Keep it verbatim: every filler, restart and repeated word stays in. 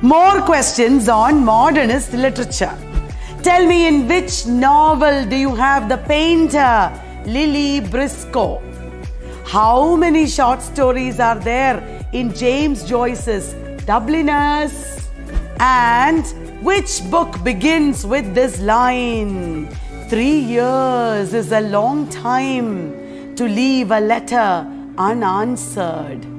More questions on modernist literature. Tell me, in which novel do you have the painter Lily Briscoe? How many short stories are there in James Joyce's Dubliners? And which book begins with this line? Three years is a long time to leave a letter unanswered.